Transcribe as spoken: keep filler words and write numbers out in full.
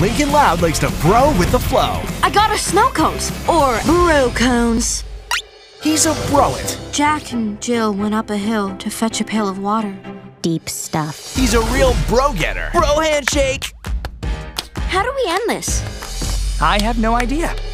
Lincoln Loud likes to bro with the flow. I got a snow cones, or bro cones. He's a bro-it. Jack and Jill went up a hill to fetch a pail of water. Deep stuff. He's a real bro-getter. Bro handshake. How do we end this? I have no idea.